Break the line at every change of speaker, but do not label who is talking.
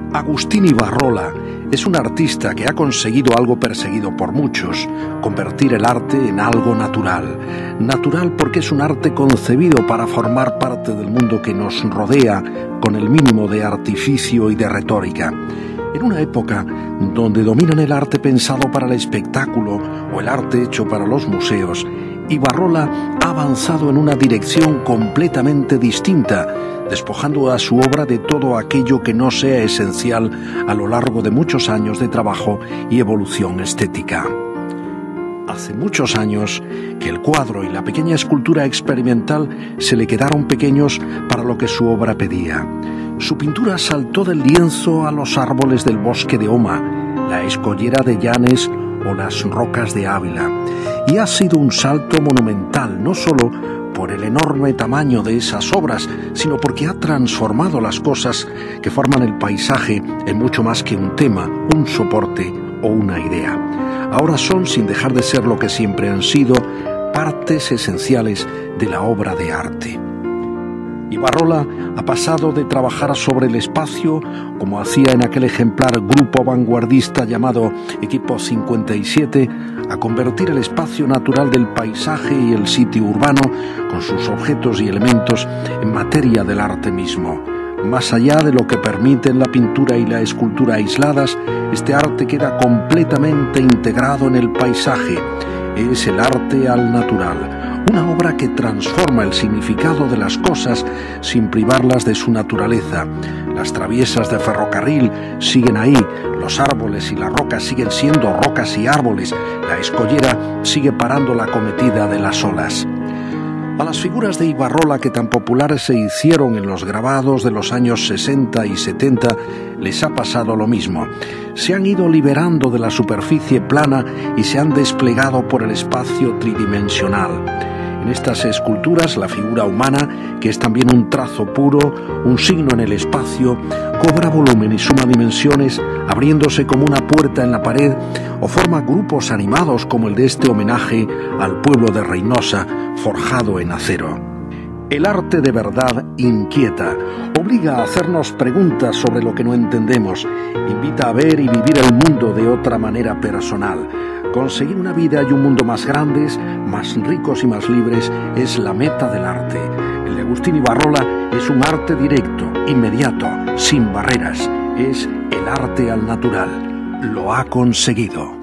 Agustín Ibarrola es un artista que ha conseguido algo perseguido por muchos: convertir el arte en algo natural. Natural porque es un arte concebido para formar parte del mundo que nos rodea con el mínimo de artificio y de retórica. En una época donde dominan el arte pensado para el espectáculo o el arte hecho para los museos, Ibarrola ha avanzado en una dirección completamente distinta, despojando a su obra de todo aquello que no sea esencial a lo largo de muchos años de trabajo y evolución estética. Hace muchos años que el cuadro y la pequeña escultura experimental se le quedaron pequeños para lo que su obra pedía. Su pintura saltó del lienzo a los árboles del bosque de Oma, la escollera de Llanes o las rocas de Ávila, y ha sido un salto monumental, no solo por el enorme tamaño de esas obras, sino porque ha transformado las cosas que forman el paisaje en mucho más que un tema, un soporte o una idea. Ahora son, sin dejar de ser lo que siempre han sido, partes esenciales de la obra de arte. Ibarrola ha pasado de trabajar sobre el espacio, como hacía en aquel ejemplar grupo vanguardista llamado Equipo 57, a convertir el espacio natural del paisaje y el sitio urbano, con sus objetos y elementos, en materia del arte mismo. Más allá de lo que permiten la pintura y la escultura aisladas, este arte queda completamente integrado en el paisaje. Es el arte al natural. Una obra que transforma el significado de las cosas sin privarlas de su naturaleza. Las traviesas de ferrocarril siguen ahí, los árboles y las rocas siguen siendo rocas y árboles, la escollera sigue parando la acometida de las olas. A las figuras de Ibarrola que tan populares se hicieron en los grabados de los años 60 y 70 les ha pasado lo mismo. Se han ido liberando de la superficie plana y se han desplegado por el espacio tridimensional. En estas esculturas, la figura humana, que es también un trazo puro, un signo en el espacio, cobra volumen y suma dimensiones, abriéndose como una puerta en la pared, o forma grupos animados como el de este homenaje al pueblo de Reynosa, forjado en acero. El arte de verdad inquieta, obliga a hacernos preguntas sobre lo que no entendemos, invita a ver y vivir el mundo de otra manera personal. Conseguir una vida y un mundo más grandes, más ricos y más libres es la meta del arte. El de Agustín Ibarrola es un arte directo, inmediato, sin barreras. Es el arte al natural. Lo ha conseguido.